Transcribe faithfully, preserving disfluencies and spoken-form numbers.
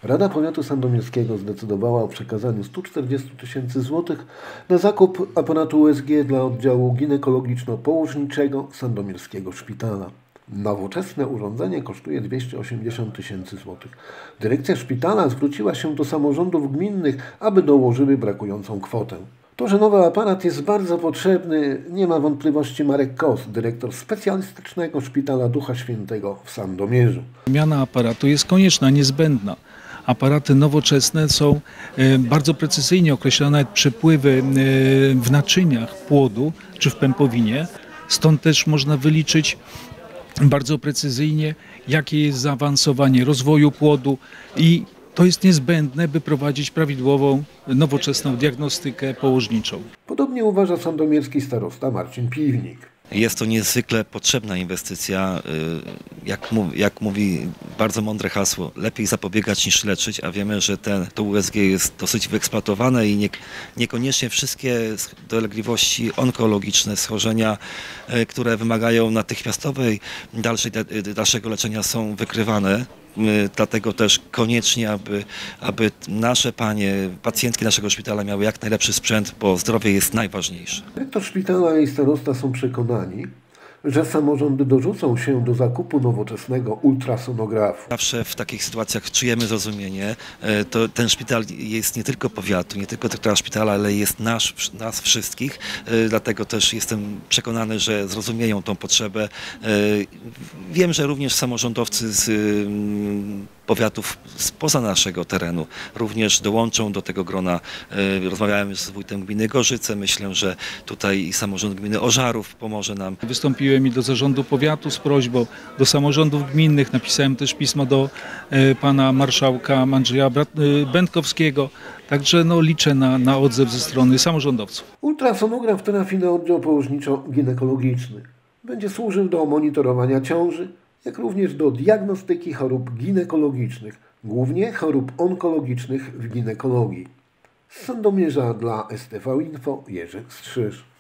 Rada Powiatu Sandomierskiego zdecydowała o przekazaniu stu czterdziestu tysięcy złotych na zakup aparatu U S G dla oddziału ginekologiczno-położniczego Sandomierskiego Szpitala. Nowoczesne urządzenie kosztuje dwieście osiemdziesiąt tysięcy złotych. Dyrekcja szpitala zwróciła się do samorządów gminnych, aby dołożyły brakującą kwotę. To, że nowy aparat jest bardzo potrzebny, nie ma wątpliwości Marek Kos, dyrektor specjalistycznego Szpitala Ducha Świętego w Sandomierzu. Zmiana aparatu jest konieczna, niezbędna. Aparaty nowoczesne są bardzo precyzyjnie określone przepływy w naczyniach płodu czy w pępowinie. Stąd też można wyliczyć bardzo precyzyjnie, jakie jest zaawansowanie rozwoju płodu i to jest niezbędne, by prowadzić prawidłową, nowoczesną diagnostykę położniczą. Podobnie uważa sandomierski starosta Marcin Piwnik. Jest to niezwykle potrzebna inwestycja. Jak mówi, jak mówi bardzo mądre hasło, lepiej zapobiegać niż leczyć, a wiemy, że ten, to U S G jest dosyć wyeksploatowane i nie, niekoniecznie wszystkie dolegliwości onkologiczne, schorzenia, które wymagają natychmiastowej dalszej, dalszego leczenia, są wykrywane. Dlatego też koniecznie, aby, aby nasze panie, pacjentki naszego szpitala miały jak najlepszy sprzęt, bo zdrowie jest najważniejsze. Dyrektor szpitala i starosta są przekonani, że samorządy dorzucą się do zakupu nowoczesnego ultrasonografu. Zawsze w takich sytuacjach czujemy zrozumienie. To ten szpital jest nie tylko powiatu, nie tylko dyrektora szpitala, ale jest nasz, nas wszystkich. Dlatego też jestem przekonany, że zrozumieją tą potrzebę. Wiem, że również samorządowcy z powiatów spoza naszego terenu również dołączą do tego grona. Rozmawiałem z wójtem gminy Gorzyce. Myślę, że tutaj i samorząd gminy Ożarów pomoże nam. Wystąpiłem i do zarządu powiatu z prośbą, do samorządów gminnych. Napisałem też pismo do pana marszałka Andrzeja Będkowskiego. Także no, liczę na, na odzew ze strony samorządowców. Ultrasonograf trafi na oddział położniczo-ginekologiczny. Będzie służył do monitorowania ciąży, jak również do diagnostyki chorób ginekologicznych, głównie chorób onkologicznych w ginekologii. Z Sandomierza dla S T V Info Jerzy Strzyż.